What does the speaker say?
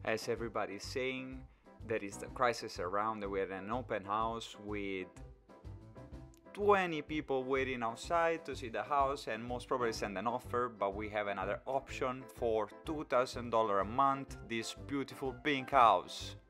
As everybody's saying, there is the crisis around. We had an open house with 20 people waiting outside to see the house and most probably send an offer, but we have another option for $2,000 a month, this beautiful pink house.